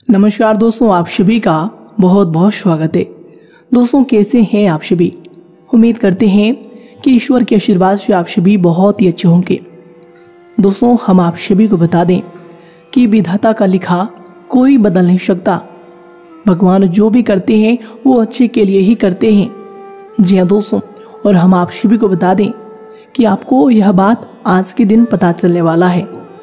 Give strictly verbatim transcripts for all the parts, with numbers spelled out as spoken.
नमस्कार दोस्तों, आप सभी का बहुत बहुत स्वागत है। दोस्तों, कैसे हैं आप सभी? उम्मीद करते हैं कि ईश्वर के आशीर्वाद से आप सभी बहुत ही अच्छे होंगे। दोस्तों, हम आप सभी को बता दें कि विधाता का लिखा कोई बदल नहीं सकता। भगवान जो भी करते हैं वो अच्छे के लिए ही करते हैं। जी हाँ दोस्तों, और हम आप सभी को बता दें कि आपको यह बात आज के दिन पता चलने वाला है।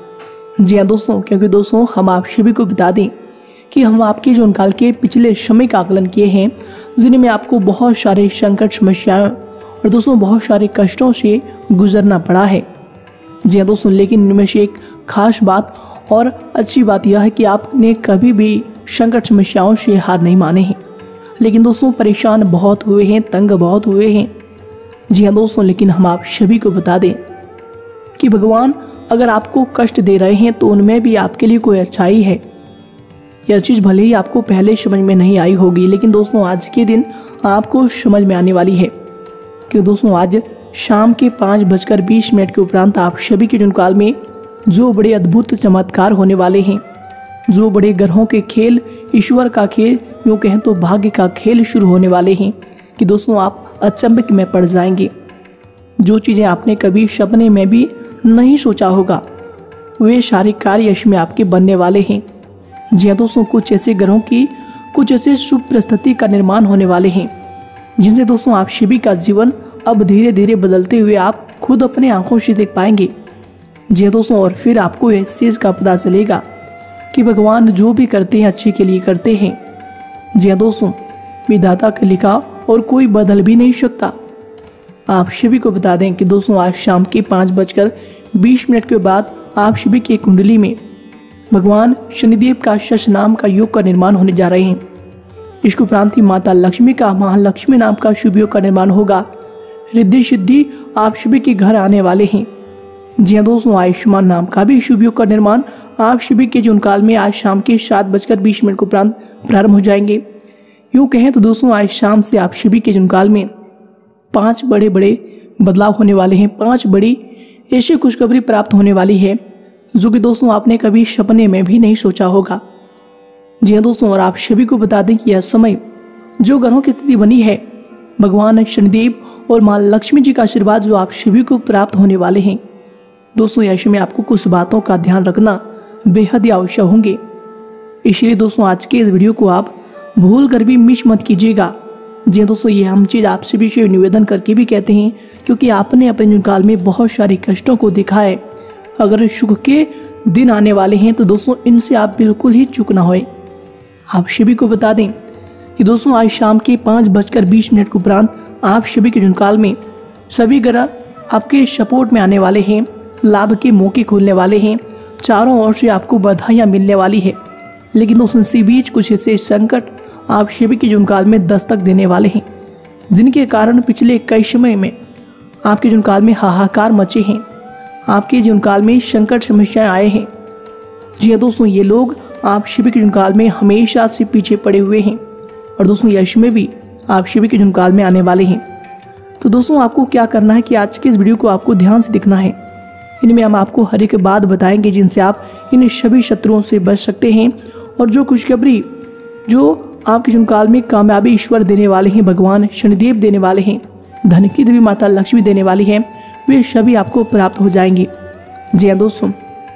जी हाँ दोस्तों, क्योंकि दोस्तों हम आप सभी को बता दें कि हम आपके जीवन काल के पिछले समय का आकलन किए हैं, जिनमें आपको बहुत सारे संकट, समस्याएं और दोस्तों बहुत सारे कष्टों से गुजरना पड़ा है। जी हाँ दोस्तों, लेकिन इनमें से एक खास बात और अच्छी बात यह है कि आपने कभी भी संकट, समस्याओं से हार नहीं माने हैं। लेकिन दोस्तों परेशान बहुत हुए हैं, तंग बहुत हुए हैं। जी हाँ दोस्तों, लेकिन हम आप सभी को बता दें कि भगवान अगर आपको कष्ट दे रहे हैं तो उनमें भी आपके लिए कोई अच्छाई है। यह चीज़ भले ही आपको पहले समझ में नहीं आई होगी, लेकिन दोस्तों आज के दिन आपको समझ में आने वाली है। क्योंकि दोस्तों आज शाम के पाँच बजकर बीस मिनट के उपरांत आप सभी के जीवन काल में जो बड़े अद्भुत चमत्कार होने वाले हैं, जो बड़े ग्रहों के खेल, ईश्वर का खेल, यूँ कहें तो भाग्य का खेल शुरू होने वाले हैं कि दोस्तों आप अचंभित में पड़ जाएंगे। जो चीज़ें आपने कभी सपने में भी नहीं सोचा होगा, वे सारे कार्य इसमें आपके बनने वाले हैं। जी हाँ दोस्तों, कुछ ऐसे ग्रहों की कुछ ऐसे शुभ परिस्थिति का निर्माण होने वाले हैं, जिनसे दोस्तों आप सभी का जीवन अब धीरे धीरे बदलते हुए आप खुद अपने आंखों से देख पाएंगे। जी हाँ दोस्तों, और फिर आपको इस चीज़ का पता चलेगा कि भगवान जो भी करते हैं अच्छे के लिए करते हैं। जी हाँ दोस्तों, विधाता का लिखा और कोई बदल भी नहीं सकता। आप सभी को बता दें कि दोस्तों आज शाम के पाँच बजकर बीस मिनट के बाद आप सभी की कुंडली में भगवान शनिदेव का शश नाम का योग का निर्माण होने जा रहे हैं। इसके उपरांत ही माता लक्ष्मी का महालक्ष्मी नाम का शुभ योग का निर्माण होगा। रिद्धि सिद्धि आप सभी के घर आने वाले हैं। जी हाँ दोस्तों, आयुष्मान नाम का भी शुभ योग का निर्माण आप सभी के जीवन काल में आज शाम के सात बजकर बीस मिनट के उपरांत प्रारंभ हो जाएंगे। यूँ कहें तो दोस्तों आज शाम से आप सभी के जीवन काल में पांच बड़े बड़े बदलाव होने वाले हैं। पांच बड़ी ऐसी खुशखबरी प्राप्त होने वाली है जो कि दोस्तों आपने कभी सपने में भी नहीं सोचा होगा। जी हाँ दोस्तों, और आप सभी को बता दें कि यह समय जो ग्रहों की स्थिति बनी है, भगवान शनिदेव और माँ लक्ष्मी जी का आशीर्वाद जो आप सभी को प्राप्त होने वाले हैं। दोस्तों ऐसे में आपको कुछ बातों का ध्यान रखना बेहद ही आवश्यक होंगे। इसलिए दोस्तों आज के इस वीडियो को आप भूल कर भी मिस मत कीजिएगा। जी दोस्तों, ये हम चीज़ आप सभी से निवेदन करके भी कहते हैं, क्योंकि आपने अपने जीवन काल में बहुत सारे कष्टों को देखा है। अगर सुख के दिन आने वाले हैं तो दोस्तों इनसे आप बिल्कुल ही चूक ना होए। आप सभी को बता दें कि दोस्तों आज शाम के पाँच बजकर बीस मिनट के उपरांत आप सभी के जीवन काल में सभी ग्रह आपके सपोर्ट में आने वाले हैं। लाभ के मौके खुलने वाले हैं, चारों ओर से आपको बधाइयाँ मिलने वाली है। लेकिन दोस्तों इसी बीच कुछ ऐसे संकट आप सभी के जीवन काल में दस्तक देने वाले हैं, जिनके कारण पिछले कई समय में आपके जीवन काल में हाहाकार मचे हैं। आपके जीवन काल में संकट, समस्याएं आए हैं। जी हाँ दोस्तों, ये लोग आप सभी के जीवन काल में हमेशा से पीछे पड़े हुए हैं और दोस्तों यश में भी आप सभी के जीवन काल में आने वाले हैं। तो दोस्तों आपको क्या करना है कि आज के इस वीडियो को आपको ध्यान से देखना है। इनमें हम आपको हर एक बात बताएंगे जिनसे आप इन सभी शत्रुओं से बच सकते हैं, और जो खुशखबरी जो आपके जीवन काल में कामयाबी ईश्वर देने वाले हैं, भगवान शनिदेव देने वाले हैं, धन की देवी माता लक्ष्मी देने वाली है, वे सभी आपको प्राप्त हो जाएंगे। जी हाँ दोस्तों,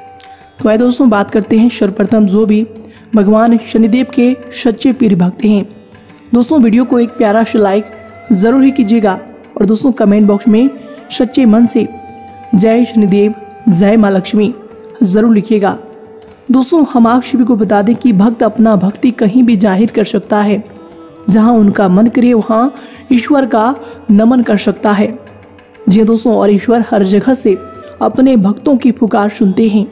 तो आइए दोस्तों बात करते हैं सर्वप्रथम जो भी भगवान शनिदेव के सच्चे प्रिय भक्त हैं। दोस्तों वीडियो को एक प्यारा सा लाइक जरूर ही कीजिएगा और दोस्तों कमेंट बॉक्स में सच्चे मन से जय शनिदेव, जय माँ लक्ष्मी जरूर लिखिएगा। दोस्तों हम आप सभी को बता दें कि भक्त अपना भक्ति कहीं भी जाहिर कर सकता है, जहां उनका मन करे वहां ईश्वर का नमन कर सकता है। जी दोस्तों, और ईश्वर हर जगह से अपने भक्तों की पुकार सुनते हैं।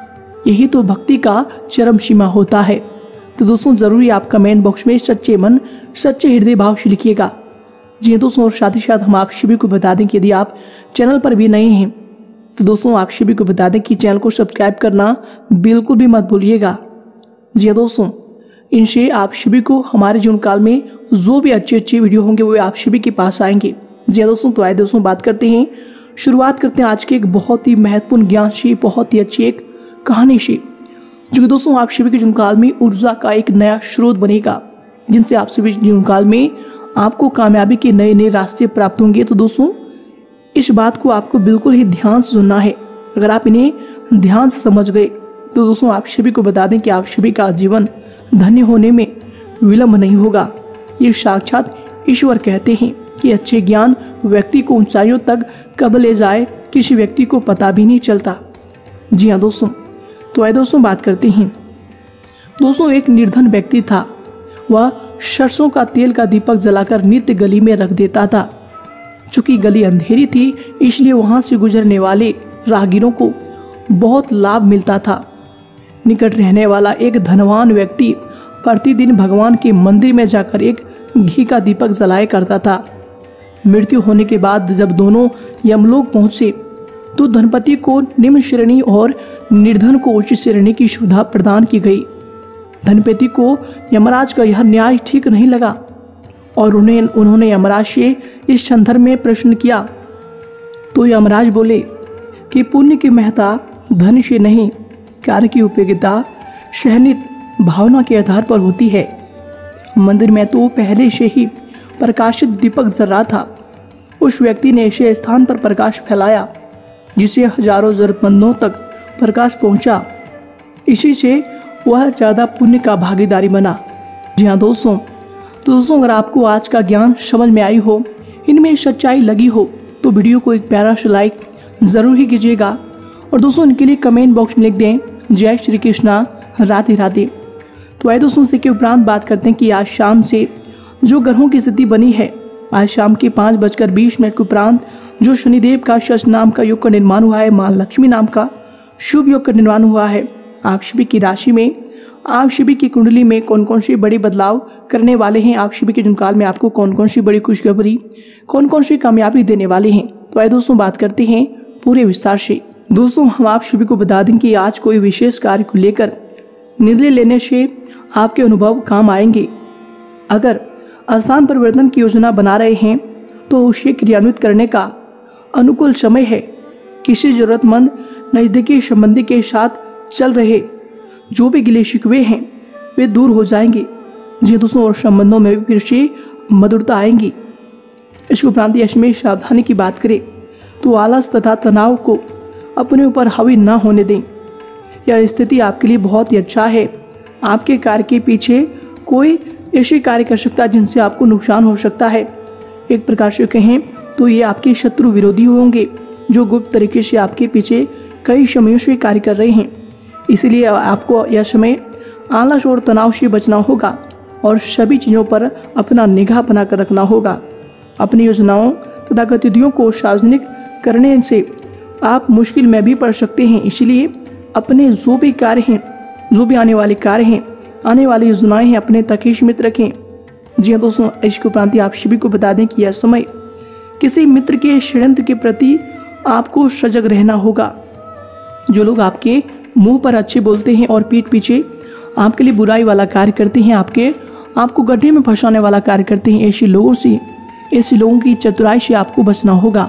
यही तो भक्ति का चरम सीमा होता है। तो दोस्तों जरूरी आप कमेंट बॉक्स में सच्चे मन, सच्चे हृदय भाव से लिखिएगा। जी दोस्तों, और साथ ही साथ हम आप सभी को बता दें कि यदि आप चैनल पर भी नए हैं तो दोस्तों आप सभी को बता दें कि चैनल को सब्सक्राइब करना बिल्कुल भी मत भूलिएगा। जी दोस्तों, इनसे आप सभी को हमारे जीवन काल में जो भी अच्छे अच्छे वीडियो होंगे वो आप सभी के पास आएंगे। जी दोस्तों, तो आए दोस्तों बात करते हैं, शुरुआत करते हैं आज के एक बहुत ही महत्वपूर्ण ज्ञान से, बहुत ही अच्छी एक कहानी से, जो कि दोस्तों आप सभी के जीवन काल में ऊर्जा का एक नया स्रोत बनेगा, जिनसे आप सभी जीवन काल में आपको कामयाबी के नए नए रास्ते प्राप्त होंगे। तो दोस्तों इस बात को आपको बिल्कुल ही ध्यान से सुनना है। अगर आप इन्हें ध्यान से समझ गए तो दोस्तों आप सभी को बता दें कि आप सभी का जीवन धन्य होने में विलंब नहीं होगा। ये साक्षात ईश्वर कहते हैं कि अच्छे ज्ञान व्यक्ति को ऊंचाइयों तक कब ले जाए किसी व्यक्ति को पता भी नहीं चलता। जी हाँ दोस्तों, तो आइए दोस्तों बात करते हैं। दोस्तों एक निर्धन व्यक्ति था। वह सरसों का तेल का दीपक जलाकर नित्य गली में रख देता था। चूंकि गली अंधेरी थी इसलिए वहां से गुजरने वाले राहगीरों को बहुत लाभ मिलता था। निकट रहने वाला एक धनवान व्यक्ति प्रतिदिन भगवान के मंदिर में जाकर एक घी का दीपक जलाया करता था। मृत्यु होने के बाद जब दोनों यमलोक पहुंचे तो धनपति को निम्न श्रेणी और निर्धन को उच्च श्रेणी की सुविधा प्रदान की गई। धनपति को यमराज का यह न्याय ठीक नहीं लगा और उन्हें उन्होंने यमराज से इस संदर्भ में प्रश्न किया। तो यमराज बोले कि पुण्य की महत्ता धन से नहीं, कार्य की उपयोगिता सहनित भावना के आधार पर होती है। मंदिर में तो पहले से ही प्रकाशित दीपक जल रहा था। उस व्यक्ति ने ऐसे स्थान पर प्रकाश फैलाया जिसे हजारों जरूरतमंदों तक प्रकाश पहुंचा। इसी से वह ज़्यादा पुण्य का भागीदारी बना। जी हाँ दोस्तों, तो दोस्तों अगर आपको आज का ज्ञान समझ में आई हो, इनमें सच्चाई लगी हो, तो वीडियो को एक प्यारा सा लाइक ज़रूर ही कीजिएगा। और दोस्तों इनके लिए कमेंट बॉक्स में लिख दें जय श्री कृष्णा, राधे राधे। तो आइए दोस्तों इसके उपरांत बात करते हैं कि आज शाम से जो ग्रहों की स्थिति बनी है। आज शाम के पाँच बजकर बीस मिनट के उपरांत जो शनिदेव का शश नाम का योग का निर्माण हुआ है, मां लक्ष्मी नाम का शुभ योग का निर्माण हुआ है। आप सभी की राशि में, आप सभी की कुंडली में कौन कौन से बड़े बदलाव करने वाले हैं, आप सभी के जीवनकाल में आपको कौन कौन सी बड़ी खुशखबरी, कौन कौन सी कामयाबी देने वाले हैं। तो आइए दोस्तों बात करते हैं पूरे विस्तार से। दोस्तों हम आप सभी को बता दें कि आज कोई विशेष कार्य को लेकर निर्णय लेने से आपके अनुभव काम आएंगे। अगर स्थान परिवर्तन की योजना बना रहे हैं तो उसे क्रियान्वित करने का अनुकूल समय है। किसी जरूरतमंद नज़दीकी संबंधी के साथ चल रहे जो भी गिले शिकवे हैं वे दूर हो जाएंगे। जी दोस्तों, और संबंधों में भी फिर से मधुरता आएंगी। इसके उपरांत इसमें सावधानी की बात करें तो आलस तथा तनाव को अपने ऊपर हावी ना होने दें। यह स्थिति आपके लिए बहुत ही अच्छा है। आपके कार्य के पीछे कोई ऐसे कार्य कर सकता है जिनसे आपको नुकसान हो सकता है। एक प्रकार से कहें तो ये आपके शत्रु विरोधी होंगे जो गुप्त तरीके से आपके पीछे कई समयों से कार्य कर रहे हैं। इसलिए आपको यह समय आलस और तनाव से बचना होगा और सभी चीज़ों पर अपना निगाह बनाकर रखना होगा। अपनी योजनाओं तथा गतिविधियों को सार्वजनिक करने से आप मुश्किल में भी पड़ सकते हैं। इसलिए अपने जो भी कार्य हैं, जो भी आने वाले कार्य हैं, आने वाली योजनाएं हैं, अपने तक ही सीमित रखें। जी हाँ दोस्तों, इसके उपरांत आप सभी को बता दें कि यह समय किसी मित्र के षड्यंत्र के प्रति आपको सजग रहना होगा। जो लोग आपके मुंह पर अच्छे बोलते हैं और पीठ पीछे आपके लिए बुराई वाला कार्य करते हैं, आपके आपको गड्ढे में फंसाने वाला कार्य करते हैं, ऐसे लोगों से ऐसे लोगों की चतुराई से आपको बचना होगा।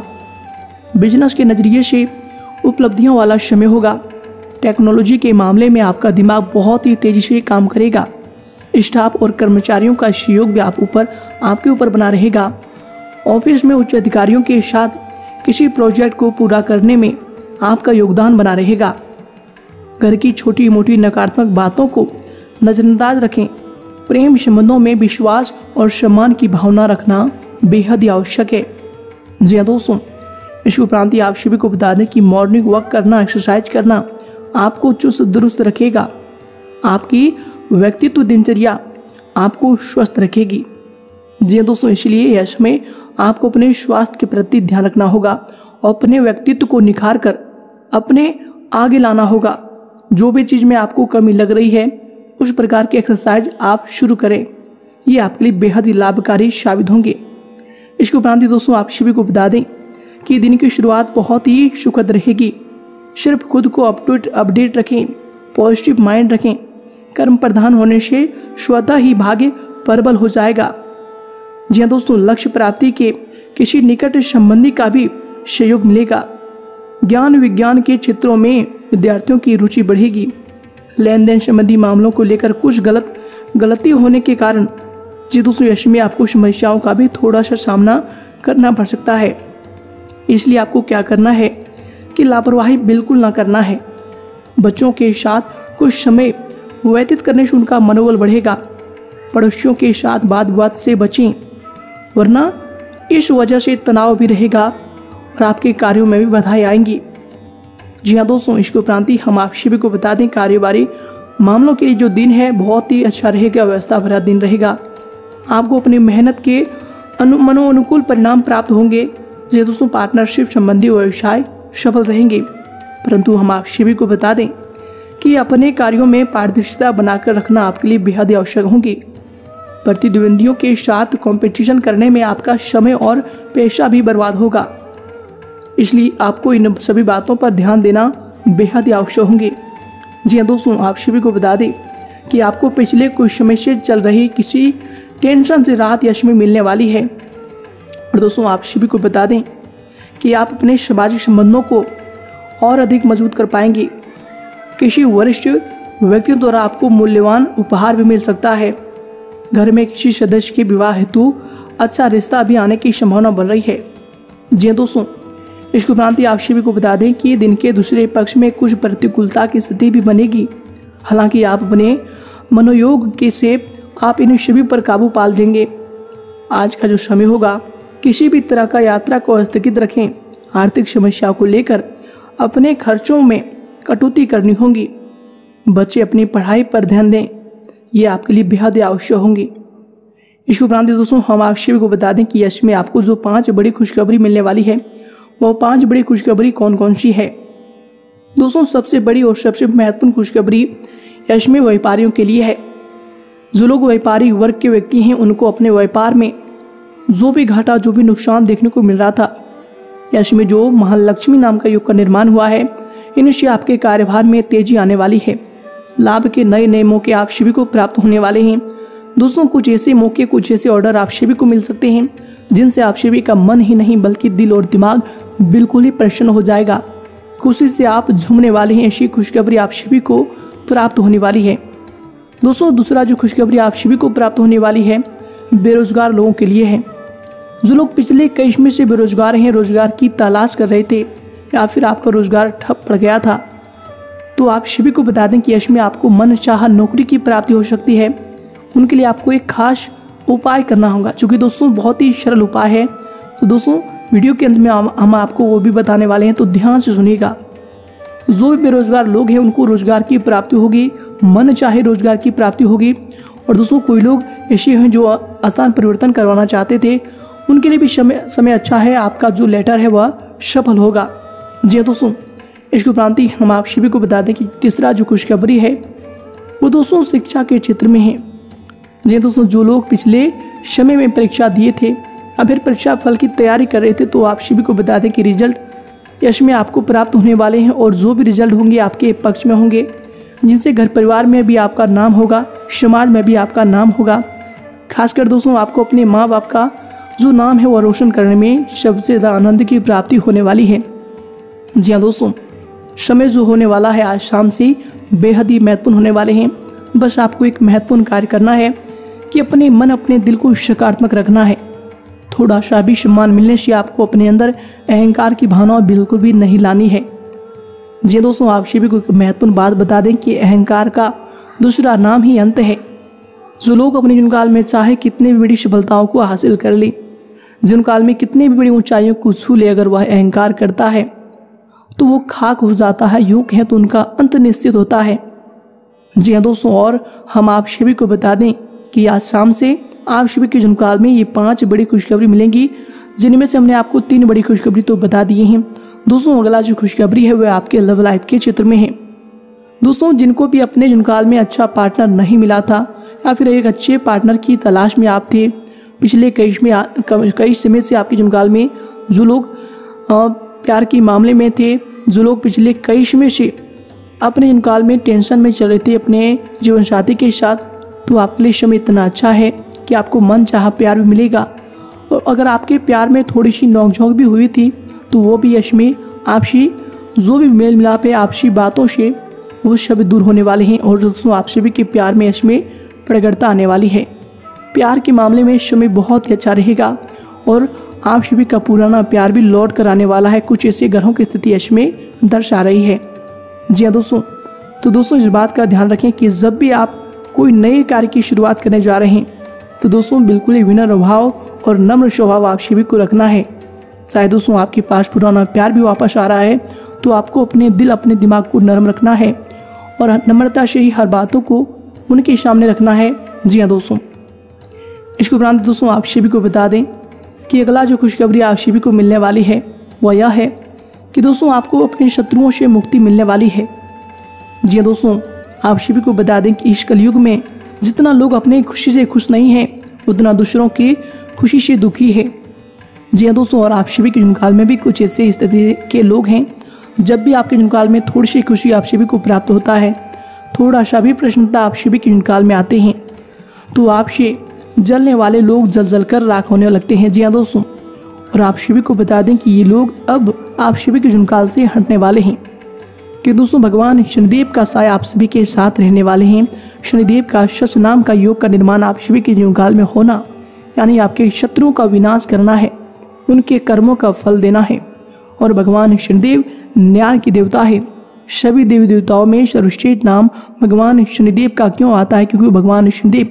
बिजनेस के नज़रिए से उपलब्धियों वाला समय होगा। टेक्नोलॉजी के मामले में आपका दिमाग बहुत ही तेज़ी से काम करेगा। स्टाफ और कर्मचारियों का सहयोग भी आप ऊपर आपके ऊपर बना रहेगा। ऑफिस में उच्च अधिकारियों के साथ किसी प्रोजेक्ट को पूरा करने में आपका योगदान बना रहेगा। घर की छोटी मोटी नकारात्मक बातों को नज़रअंदाज रखें। प्रेम संबंधों में विश्वास और सम्मान की भावना रखना बेहद ही आवश्यक है। जी हाँ दोस्तों, इसके उपरांत आप सभी को बता दें कि मॉर्निंग वॉक करना, एक्सरसाइज करना आपको चुस्त दुरुस्त रखेगा। आपकी व्यक्तित्व दिनचर्या आपको स्वस्थ रखेगी। जी हाँ दोस्तों, इसलिए यह समय आपको अपने स्वास्थ्य के प्रति ध्यान रखना होगा और अपने व्यक्तित्व को निखार कर अपने आगे लाना होगा। जो भी चीज़ में आपको कमी लग रही है उस प्रकार की एक्सरसाइज आप शुरू करें। ये आपके लिए बेहद ही लाभकारी साबित होंगे। इसके उपरांत दोस्तों आप सभी को बता दें कि दिन की शुरुआत बहुत ही सुखद रहेगी। सिर्फ खुद को अपडेट अपडेट रखें, पॉजिटिव माइंड रखें। कर्म प्रधान होने से स्वतः ही भाग्य प्रबल हो जाएगा। जी हाँ दोस्तों, लक्ष्य प्राप्ति के किसी निकट संबंधी का भी सहयोग मिलेगा। ज्ञान विज्ञान के क्षेत्रों में विद्यार्थियों की रुचि बढ़ेगी। लेन देन संबंधी मामलों को लेकर कुछ गलत गलती होने के कारण जी दोस्तों यश में आपको समस्याओं का भी थोड़ा सा सामना करना पड़ सकता है। इसलिए आपको क्या करना है कि लापरवाही बिल्कुल ना करना है। बच्चों के साथ कुछ समय व्यतीत करने से उनका मनोबल बढ़ेगा। पड़ोसियों के साथ बात बात से बचें, वरना इस वजह से तनाव भी रहेगा और आपके कार्यों में भी बाधाएं आएंगी। जी हाँ दोस्तों, इसके उपरांत ही हम आप सभी को बता दें कारोबारी मामलों के लिए जो दिन है बहुत ही अच्छा रहेगा, व्यवस्था भरा दिन रहेगा। आपको अपनी मेहनत के अनु मनो अनुकूल परिणाम प्राप्त होंगे। जी दोस्तों, पार्टनरशिप संबंधी व्यवसाय सफल रहेंगे, परंतु हम आप सभी को बता दें कि अपने कार्यों में पारदर्शिता बनाकर रखना आपके लिए बेहद आवश्यक होगी। प्रतिद्वंदियों के साथ कंपटीशन करने में आपका समय और पैसा भी बर्बाद होगा, इसलिए आपको इन सभी बातों पर ध्यान देना बेहद आवश्यक होंगे। जी हाँ दोस्तों, आप सभी को बता दें कि आपको पिछले कुछ समय से चल रही किसी टेंशन से राहत यश में मिलने वाली है। और दोस्तों, आप सभी को बता दें कि आप अपने सामाजिक संबंधों को और अधिक मजबूत कर पाएंगे। किसी वरिष्ठ व्यक्ति द्वारा आपको मूल्यवान उपहार भी मिल सकता है। घर में किसी सदस्य के विवाह हेतु अच्छा रिश्ता भी आने की संभावना बन रही है। जी हाँ दोस्तों, इसके उपरांत आप सभी को बता दें कि दिन के दूसरे पक्ष में कुछ प्रतिकूलता की स्थिति भी बनेगी। हालांकि आप अपने मनोयोग के से आप इन सभी पर काबू पाल देंगे। आज का जो समय होगा, किसी भी तरह का यात्रा को स्थगित रखें। आर्थिक समस्याओं को लेकर अपने खर्चों में कटौती करनी होगी। बच्चे अपनी पढ़ाई पर ध्यान दें, ये आपके लिए बेहद आवश्यक होंगी। इसके उपरांत दोस्तों, हम आप सभी को बता दें कि यश में आपको जो पांच बड़ी खुशखबरी मिलने वाली है, वो पांच बड़ी खुशखबरी कौन कौन सी है। दोस्तों, सबसे बड़ी और सबसे महत्वपूर्ण खुशखबरी यश में व्यापारियों के लिए है। जो लोग व्यापारी वर्ग के व्यक्ति हैं, उनको अपने व्यापार में जो भी घाटा, जो भी नुकसान देखने को मिल रहा था, यश में जो महालक्ष्मी नाम का योग का निर्माण हुआ है, इनसे आपके कार्यभार में तेजी आने वाली है। लाभ के नए नए मौके आप सभी को प्राप्त होने वाले हैं। दोस्तों, कुछ ऐसे मौके, कुछ ऐसे ऑर्डर आप सभी को मिल सकते हैं जिनसे आप सभी का मन ही नहीं बल्कि दिल और दिमाग बिल्कुल ही प्रसन्न हो जाएगा। खुशी से आप झूमने वाले हैं। ऐसी खुशखबरी आप सभी को प्राप्त होने वाली है। दोस्तों, दूसरा जो खुशखबरी आप सभी को प्राप्त होने वाली है, बेरोजगार लोगों के लिए है। जो लोग पिछले कई समय से बेरोजगार हैं, रोजगार की तलाश कर रहे थे या फिर आपका रोजगार ठप पड़ गया था, तो आप सभी को बता दें कि यश में आपको मनचाहा नौकरी की प्राप्ति हो सकती है। उनके लिए आपको एक खास उपाय करना होगा, क्योंकि दोस्तों बहुत ही सरल उपाय है। तो दोस्तों, वीडियो के अंत में हम आपको वो भी बताने वाले हैं, तो ध्यान से सुनिएगा। जो भी बेरोजगार लोग हैं, उनको रोजगार की प्राप्ति होगी, मन चाहे रोजगार की प्राप्ति होगी। और दोस्तों, कोई लोग ऐसे हैं जो आसान परिवर्तन करवाना चाहते थे, उनके लिए भी समय समय अच्छा है। आपका जो लेटर है वह सफल होगा। जी हाँ दोस्तों, इसके उपरांत हम आप सभी को बता दें कि तीसरा जो खुशखबरी है वो दोस्तों शिक्षा के क्षेत्र में है। जी दोस्तों, जो लोग पिछले समय में परीक्षा दिए थे या फिर परीक्षा फल की तैयारी कर रहे थे, तो आप सभी को बता दें कि रिजल्ट यश में आपको प्राप्त होने वाले हैं। और जो भी रिजल्ट होंगे आपके पक्ष में होंगे, जिनसे घर परिवार में भी आपका नाम होगा, समाज में भी आपका नाम होगा। खासकर दोस्तों, आपको अपने माँ बाप का जो नाम है वह रोशन करने में सबसे ज़्यादा आनंद की प्राप्ति होने वाली है। जी हाँ दोस्तों, समय जो होने वाला है आज शाम से बेहद ही महत्वपूर्ण होने वाले हैं। बस आपको एक महत्वपूर्ण कार्य करना है कि अपने मन, अपने दिल को सकारात्मक रखना है। थोड़ा सा भी सम्मान मिलने से आपको अपने अंदर अहंकार की भावना बिल्कुल भी नहीं लानी है। जी दोस्तों, आप सभी को एक महत्वपूर्ण बात बता दें कि अहंकार का दूसरा नाम ही अंत है। जो लोग अपने जीवन काल में चाहे कितनी भी बड़ी सफलताओं को हासिल कर ले, जीवन काल में कितनी भी बड़ी ऊंचाइयों को छू ले, अगर वह अहंकार करता है तो वो खाक हो जाता है। यूं कहें तो उनका अंत निश्चित होता है। जी हाँ दोस्तों, और हम आप सभी को बता दें कि आज शाम से आप सभी के जीवन काल में ये पांच बड़ी खुशखबरी मिलेंगी, जिनमें से हमने आपको तीन बड़ी खुशखबरी तो बता दिए हैं। दोस्तों, अगला जो खुशखबरी है वह आपके लव लाइफ के क्षेत्र में है। दोस्तों, जिनको भी अपने जीवन काल में अच्छा पार्टनर नहीं मिला था या फिर एक अच्छे पार्टनर की तलाश में आप थे, पिछले कई में कई समय से आपके जीवन काल में जो लोग प्यार के मामले में थे, जो लोग पिछले कई समय से अपने जीवन काल में टेंशन में चल रहे थे अपने जीवन साथी के साथ, तो आपके लिए समय इतना अच्छा है कि आपको मन चाहा प्यार भी मिलेगा। और अगर आपके प्यार में थोड़ी सी नोकझोंक भी हुई थी, तो वो भी यश में आपसी जो भी मेल मिलाप है, आपसी बातों से वो शब्द दूर होने वाले हैं और दोस्तों आप सभी के प्यार में इसमें प्रगड़ता आने वाली है। प्यार के मामले में इस समय बहुत ही अच्छा रहेगा और आप सभी का पुराना प्यार भी लौट कर आने वाला है। कुछ ऐसे ग्रहों की स्थिति इसमें दर्शा रही है। जी हाँ दोस्तों, तो दोस्तों इस बात का ध्यान रखें कि जब भी आप कोई नए कार्य की शुरुआत करने जा रहे हैं तो दोस्तों बिल्कुल ही विनम्र भाव और नम्र स्वभाव आप सभी को रखना है। चाहे दोस्तों आपके पास पुराना प्यार भी वापस आ रहा है तो आपको अपने दिल अपने दिमाग को नरम रखना है और नम्रता से ही हर बातों को उनके सामने रखना है। जी हाँ दोस्तों, इसके उपरांत दोस्तों आप सभी को बता दें कि अगला जो खुशखबरी आप सभी को मिलने वाली है वह यह है कि दोस्तों आपको अपने शत्रुओं से मुक्ति मिलने वाली है। जी हाँ दोस्तों, आप सभी को बता दें कि इस कलयुग में जितना लोग अपने खुशी से खुश नहीं हैं उतना दूसरों की खुशी से दुखी है। जी हाँ दोस्तों, और आप सभी के जुनकाल में भी कुछ ऐसे स्थिति के लोग हैं जब भी आपके जुनकाल में थोड़ी सी खुशी आप सभी को प्राप्त होता है, थोड़ा सा भी प्रसन्नता आप सभी के जुनकाल में आते हैं तो आपसे जलने वाले लोग जल जल कर राख होने लगते हैं। जी हाँ दोस्तों, और आप सभी को बता दें कि ये लोग अब आप सभी के जुनकाल से हटने वाले हैं कि दोस्तों भगवान शनिदेव का साया आप सभी के साथ रहने वाले हैं। शनिदेव का शश नाम का योग का निर्माण आप सभी के जुनकाल में होना यानी आपके शत्रुओं का विनाश करना है, उनके कर्मों का फल देना है। और भगवान शनिदेव न्याय की देवता है। सभी देवी देवताओं में सर्वश्रेष्ठ नाम भगवान शनिदेव का क्यों आता है? क्योंकि भगवान शनिदेव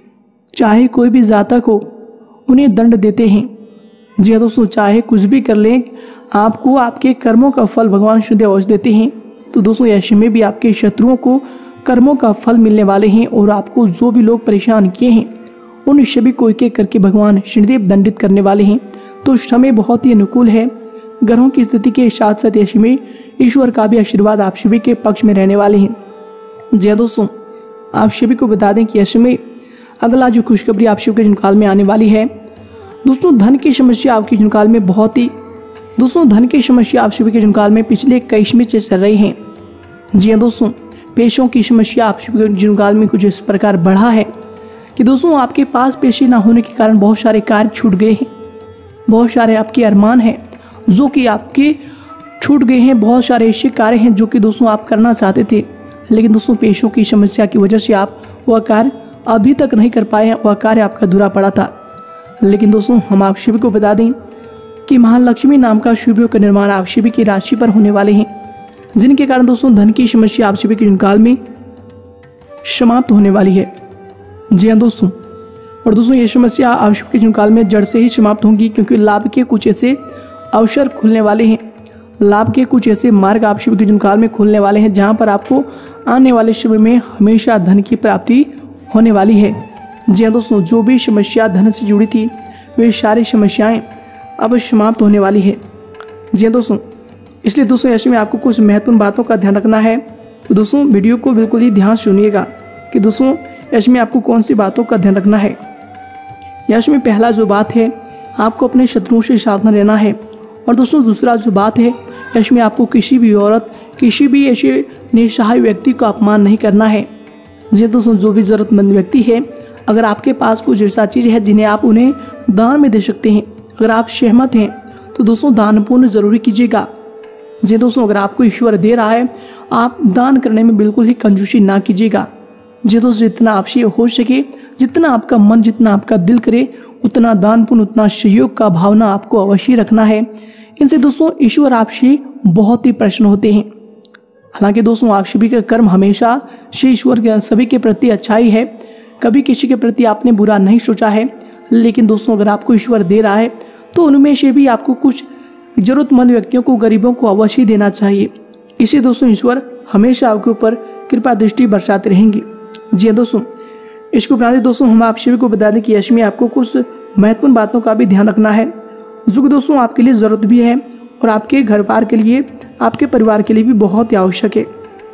चाहे कोई भी जातक हो उन्हें दंड देते हैं। जी हाँ दोस्तों, चाहे कुछ भी कर लें आपको आपके कर्मों का फल भगवान शनिदेव अवश्य देते हैं। तो दोस्तों ऐसे में भी आपके शत्रुओं को कर्मों का फल मिलने वाले हैं और आपको जो भी लोग परेशान किए हैं उन सभी को एक एक करके भगवान शनिदेव दंडित करने वाले हैं। तो समय बहुत ही अनुकूल है। ग्रहों की स्थिति के साथ साथ ऐसे में ईश्वर का भी आशीर्वाद आप सभी के पक्ष में रहने वाले हैं। जी हाँ दोस्तों, आप सभी को बता दें कि ऐसे में अगला जो खुशखबरी आप सभी के जुनकाल में आने वाली है दोस्तों, धन की समस्या आपके जुनकाल में बहुत ही दोस्तों धन की समस्या आप सभी के जुनकाल में पिछले कई समय से चल रही हैं। जी हाँ दोस्तों, पैसों की समस्या आप सभी के जुनकाल में कुछ इस प्रकार बढ़ा है कि दोस्तों आपके पास पैसे ना होने के कारण बहुत सारे कार्य छूट गए हैं, बहुत सारे आपके अरमान हैं जो कि आपके छूट गए हैं, बहुत सारे ऐसे कार्य हैं जो कि दोस्तों आप करना चाहते थे लेकिन दोस्तों पैसों की समस्या की वजह से आप वह कार्य अभी तक नहीं कर पाए हैं, वह कार्य आपका अधूरा पड़ा था। लेकिन दोस्तों हम आप सभी को बता दें कि महालक्ष्मी नाम का शुभ योग का निर्माण आप सभी की राशि पर होने वाले हैं, जिनके कारण दोस्तों धन की समस्या आप सभी के जुनकाल में समाप्त होने वाली है। जी हाँ दोस्तों, और दोस्तों ये समस्या आप सभी के जुनकाल में जड़ से ही समाप्त होंगी क्योंकि लाभ के कुछ ऐसे अवसर खुलने वाले हैं, लाभ के कुछ ऐसे मार्ग आप सभी के जुनकाल में खुलने वाले हैं जहां पर आपको आने वाले समय में हमेशा धन की प्राप्ति होने वाली है। जी हाँ दोस्तों, जो भी समस्या धन से जुड़ी थी वे सारी समस्याएं अब समाप्त होने वाली है। जी हाँ दोस्तों, इसलिए दोस्तों ऐसे में आपको कुछ महत्वपूर्ण बातों का ध्यान रखना है। तो दोस्तों वीडियो को बिल्कुल ही ध्यान से सुनिएगा कि दोस्तों ऐसे में आपको कौन सी बातों का ध्यान रखना है। ऐसे में पहला जो बात है आपको अपने शत्रुओं से सावधान रहना है। और दोस्तों दूसरा जो बात है ऐसे में आपको किसी भी औरत किसी भी ऐसे निसहाय व्यक्ति को अपमान नहीं करना है। जी दोस्तों, जो भी ज़रूरतमंद व्यक्ति है अगर आपके पास कुछ ऐसा चीज़ है जिन्हें आप उन्हें दान में दे सकते हैं, अगर आप सहमत हैं तो दोस्तों दान पुण्य जरूरी कीजिएगा। जी दोस्तों, अगर आपको ईश्वर दे रहा है आप दान करने में बिल्कुल ही कंजूसी ना कीजिएगा। जी दोस्तों, जितना आपसे हो सके, जितना आपका मन, जितना आपका दिल करे उतना दान पुण्य, उतना सहयोग का भावना आपको अवश्य रखना है। इनसे दोस्तों ईश्वर आपसे बहुत ही प्रसन्न होते हैं। हालांकि दोस्तों आप सभी का कर्म हमेशा से ईश्वर के सभी के प्रति अच्छा ही है, कभी किसी के प्रति आपने बुरा नहीं सोचा है। लेकिन दोस्तों अगर आपको ईश्वर दे रहा है तो उनमें से भी आपको कुछ जरूरतमंद व्यक्तियों को, गरीबों को अवश्य देना चाहिए। इसे दोस्तों ईश्वर हमेशा आपके ऊपर कृपा दृष्टि बरसाते रहेंगे। जी हाँ दोस्तों, इसके उपरांत दोस्तों हम आप सभी को बता दें कि यश में आपको कुछ महत्वपूर्ण बातों का भी ध्यान रखना है जो कि दोस्तों आपके लिए ज़रूरत भी है और आपके घर बार के लिए, आपके परिवार के लिए भी बहुत ही आवश्यक है।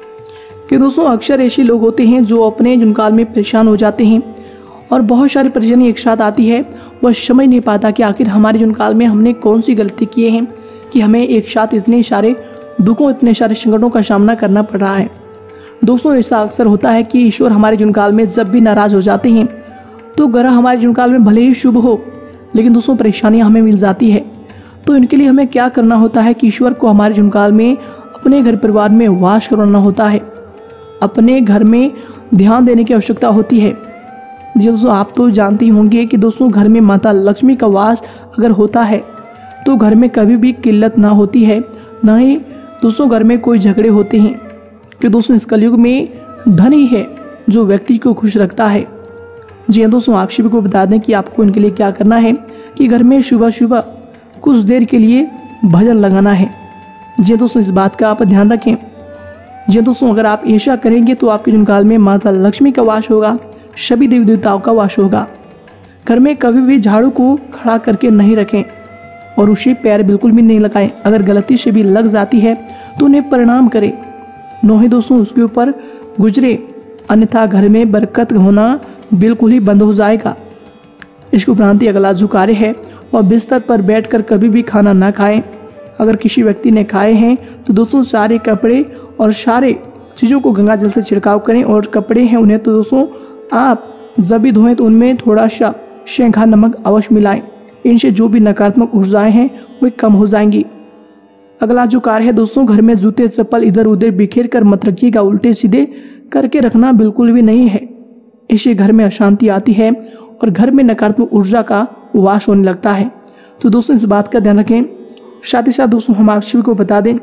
कि दोस्तों अक्सर ऐसे लोग होते हैं जो अपने जुनकाल में परेशान हो जाते हैं और बहुत सारी परेशानी एक साथ आती है, वह समझ नहीं पाता कि आखिर हमारे जुनकाल में हमने कौन सी गलती किए हैं कि हमें एक साथ इतने सारे दुखों, इतने सारे संकटों का सामना करना पड़ रहा है। दोस्तों ऐसा अक्सर होता है कि ईश्वर हमारे जुनकाल में जब भी नाराज हो जाते हैं तो ग्रह हमारे जुनकाल में भले ही शुभ हो लेकिन दोस्तों परेशानियां हमें मिल जाती है। तो इनके लिए हमें क्या करना होता है कि ईश्वर को हमारे जुनकाल में अपने घर परिवार में वास करवाना होता है। अपने घर में ध्यान देने की आवश्यकता होती है। जी दोस्तों, आप तो जानते होंगे कि दोस्तों घर में माता लक्ष्मी का वास अगर होता है तो घर में कभी भी किल्लत ना होती है, ना ही दोस्तों घर में कोई झगड़े होते हैं। कि दोस्तों इस कलयुग में धन ही है जो व्यक्ति को खुश रखता है। जी हाँ दोस्तों, आप सभी को बता दें कि आपको इनके लिए क्या करना है कि घर में सुबह सुबह कुछ देर के लिए भजन लगाना है। जी हाँ दोस्तों, इस बात का आप ध्यान रखें। जी हाँ दोस्तों, अगर आप ऐसा करेंगे तो आपके जीवन काल में माता लक्ष्मी का वास होगा, सभी देवी देवताओं का वास होगा। घर में कभी भी झाड़ू को खड़ा करके नहीं रखें और उसे पैर बिल्कुल भी नहीं लगाएं। अगर गलती से भी लग जाती है तो उन्हें प्रणाम करें, नो ही दोस्तों उसके ऊपर गुजरे, अन्यथा घर में बरकत होना बिल्कुल ही बंद हो जाएगा। इसके उपरांत अगला जो कार्य है और बिस्तर पर बैठकर कभी भी खाना ना खाएं। अगर किसी व्यक्ति ने खाए हैं तो दोस्तों सारे कपड़े और सारे चीज़ों को गंगा जल से छिड़काव करें, और कपड़े हैं उन्हें तो दोस्तों आप जब भी धोएं तो उनमें थोड़ा सा शंखा नमक अवश्य मिलाएं। इनसे जो भी नकारात्मक ऊर्जाएं हैं वे कम हो जाएंगी। अगला जो कार्य है दोस्तों, घर में जूते चप्पल इधर उधर बिखेर कर मत रखिएगा, उल्टे सीधे करके रखना बिल्कुल भी नहीं है। इससे घर में अशांति आती है और घर में नकारात्मक ऊर्जा का वास होने लगता है। तो दोस्तों इस बात का ध्यान रखें। साथ ही साथ दोस्तों हम आप सभी को बता दें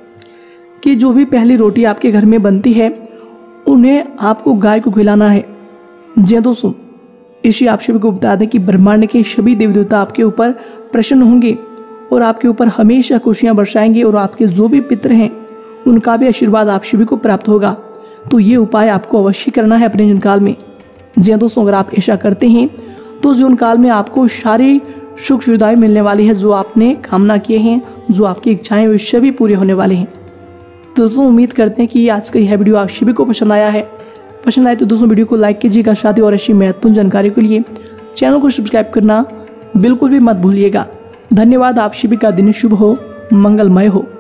कि जो भी पहली रोटी आपके घर में बनती है उन्हें आपको गाय को खिलाना है। जी हाँ दोस्तों, इसी आप सभी को बता दें कि ब्रह्मांड के सभी देवी देवता आपके ऊपर प्रसन्न होंगे और आपके ऊपर हमेशा खुशियाँ बरसाएंगे, और आपके जो भी पितृ हैं उनका भी आशीर्वाद आप सभी को प्राप्त होगा। तो ये उपाय आपको अवश्य करना है अपने जीवन काल में। जी हाँ दोस्तों, अगर आप ऐसा करते हैं तो जीवन काल में आपको सारी सुख सुविधाएं मिलने वाली है, जो आपने कामना किए हैं, जो आपकी इच्छाएं वे सभी पूरे होने वाले हैं। दोस्तों उम्मीद करते हैं कि आज का यह वीडियो आप सभी को पसंद आया है। पसंद आए तो दोस्तों वीडियो को लाइक कीजिएगा, साथ ही और ऐसी महत्वपूर्ण जानकारी के लिए चैनल को सब्सक्राइब करना बिल्कुल भी मत भूलिएगा। धन्यवाद। आप सभी का दिन शुभ हो, मंगलमय हो।